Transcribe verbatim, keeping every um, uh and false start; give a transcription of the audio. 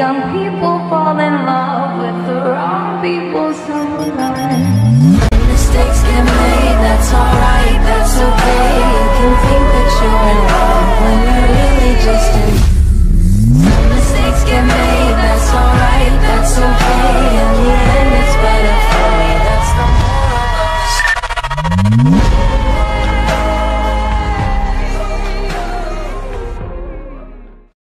young people fall in love with the wrong people sometimes.